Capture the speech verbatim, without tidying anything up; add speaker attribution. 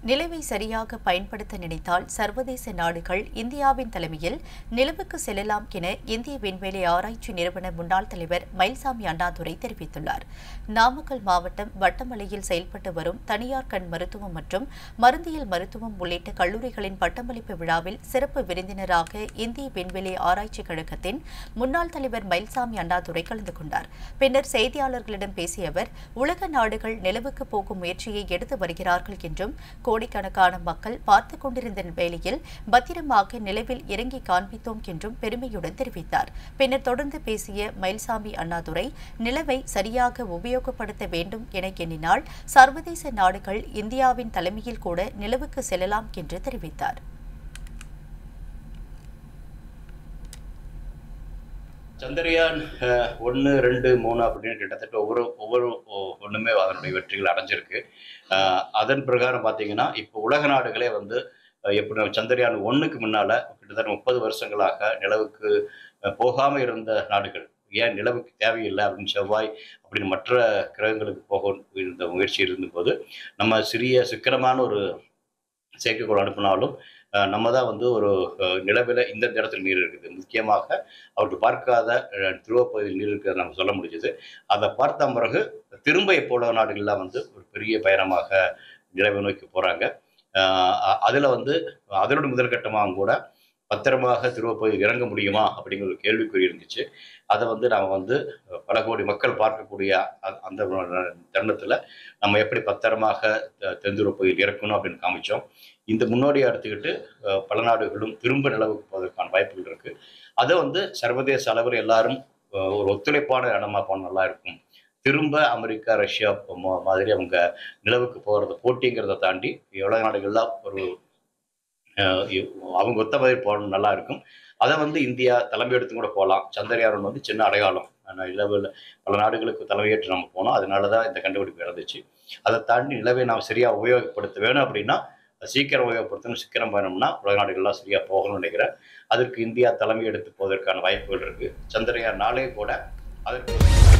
Speaker 1: நிலவை சரியாக பயன்படுத்த நினைத்தால் சர்வதேச நாடுகள் இந்தியாவின் தலைமையில் நிலவுக்கு செல்லலாம் என இந்திய விண்வெளி ஆராய்ச்சி நிறுவன முன்னாள் தலைவர் மயில்சாமி அண்ணாதுரை தெரிவித்துள்ளார். நாமக்கல் மாவட்டம் வட்டமலையில் செயல்பட்டு வரும் தனியார் கண் மருத்துவம் மற்றும் மருந்தியல் மருத்துவம் உள்ளிட்ட கல்லூரிகளின் பட்டமளிப்பு விழாவில் சிறப்பு விருந்தினராக இந்திய விண்வெளி ஆராய்ச்சி கழகத்தின் முன்னாள் தலைவர் மயில்சாமி அண்ணாதுரை கலந்து கொண்டார். பின்னர் செய்தியாளர்களிடம் பேசிய அவர், உலக நாடுகள் நிலவுக்கு போகும் முயற்சியை எடுத்து வருகிறார்கள் என்றும், கோடிக்கணக்கான மக்கள் பார்த்துக் கொண்டிருந்த வேளையில் பத்திரமாக நிலவில் இறங்கி காண்பித்தோம் என்றும் பெருமையுடன் தெரிவித்தார். பின்னர் தொடர்ந்து பேசிய மயில்சாமி அண்ணாதுரை, நிலவை சரியாக உபயோகப்படுத்த வேண்டும் என எண்ணினால் சர்வதேச நாடுகள் இந்தியாவின் தலைமையில் கூட நிலவுக்கு செல்லலாம் என்று தெரிவித்தார்.
Speaker 2: சந்திரயான் ஒன்று ரெண்டு மூணு அப்படின்னு கிட்டத்தட்ட ஒவ்வொரு ஒவ்வொரு ஒன்றுமே அதனுடைய வெற்றிகள் அடைஞ்சிருக்கு. அதன் பிரகாரம் பார்த்தீங்கன்னா இப்போ உலக நாடுகளே வந்து எப்படி சந்திரயான் ஒன்றுக்கு முன்னால் கிட்டத்தட்ட முப்பது வருஷங்களாக நிலவுக்கு போகாமல் இருந்த நாடுகள், ஏன் நிலவுக்கு தேவையில்லை அப்படின்னு செவ்வாய் அப்படின்னு மற்ற கிரகங்களுக்கு போக இருந்த முயற்சி இருந்தபோது நம்ம சிறிய சிக்கனமான ஒரு செயற்கைக்கோள் அனுப்பினாலும் நம்ம தான் வந்து ஒரு நிலவில் இந்த இடத்துல நீர் இருக்குது, முக்கியமாக அவருக்கு பார்க்காத துருவப்பகுதியில் நீர் இருக்கிறத நம்ம சொல்ல முடிஞ்சது. அதை பார்த்த பிறகு திரும்ப இப்போ உலக நாடுகள்லாம் வந்து ஒரு பெரிய பயணமாக நிலவை நோக்கி போகிறாங்க. அதில் வந்து அதனோட முதற்கட்டமாக கூட பத்திரமாக துருவப்பகுதியில் இறங்க முடியுமா அப்படிங்கிற ஒரு கேள்விக்குறி இருந்துச்சு. அதை வந்து நாம் வந்து பல கோடி மக்கள் பார்க்கக்கூடிய அந்த தருணத்தில் நம்ம எப்படி பத்திரமாக தென்துருவப்பகுதியில் இறக்கணும் அப்படின்னு காமிச்சோம். இந்த முன்னோடியை எடுத்துக்கிட்டு பல நாடுகளும் திரும்ப நிலவுக்கு போவதற்கான வாய்ப்புகள் இருக்குது. அதை வந்து சர்வதேச அளவில் எல்லாரும் ஒரு ஒத்துழைப்பான இடமா போனால் நல்லா இருக்கும். திரும்ப அமெரிக்கா, ரஷ்யா மாதிரி அவங்க நிலவுக்கு போகிறது போட்டிங்கிறத தாண்டி உலக நாடுகள்லாம் ஒரு அவங்க ஒத்த மாதிரி போகணும், நல்லா இருக்கும். அதை வந்து இந்தியா தலைமை எடுத்து கூட போகலாம். சந்திரயான் வந்து சின்ன அடையாளம், ஆனால் நிலவில் பல நாடுகளுக்கு தலைமையேற்று நம்ம போனோம். அதனால தான் இந்த கண்டுபிடிப்பு இருந்துச்சு. அதை தாண்டி நிலவை நாம் சரியாக உபயோகப்படுத்த வேணும் அப்படின்னா சீக்கிரம் உபயோகப்படுத்தணும். சீக்கிரம் வேணும்னா உலக நாடுகள்லாம் சரியாக போகணும்னு நினைக்கிறேன். அதற்கு இந்தியா தலைமை எடுத்து போவதற்கான வாய்ப்புகள் இருக்குது. சந்திரயான் நாளே கூட அதற்கு